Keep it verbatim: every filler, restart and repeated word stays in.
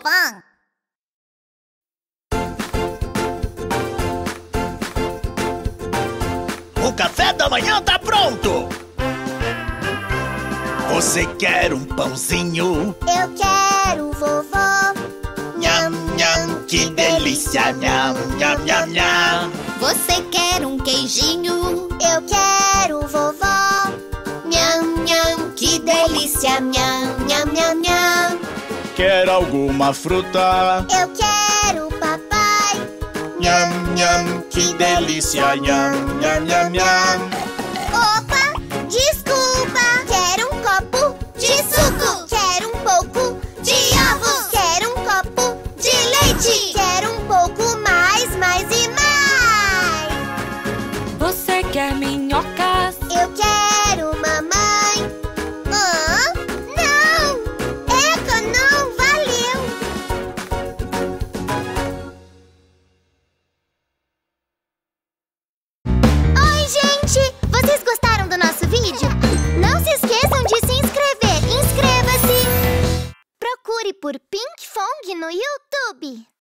Vovó. O café da manhã tá pronto! Você quer um pãozinho? Eu quero, vovó. Nham, nham, que delícia! Nham, nham, nham, nham. Você quer um queijinho? Eu quero, vovó. Nham, nham, que delícia! Nham, nham, nham, nham. Quer alguma fruta? Eu quero, papai. Nham, nham, que delícia! Nham, nham, nham, nham. Opa, desculpa. Quero um copo de suco. Quero um pouco de ovos. Quero um copo de leite. Quero um pouco mais, mais e mais. Você quer minhocas? Eu quero, mamãe. Ah, não! Eca, não, valeu! Oi, gente! Vocês gostaram do nosso vídeo? Não se esqueçam de se inscrever. Inscreva-se! Procure por Pink Fong no YouTube.